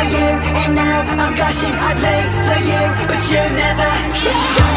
you, and now I'm gushing. I play for you, but you never.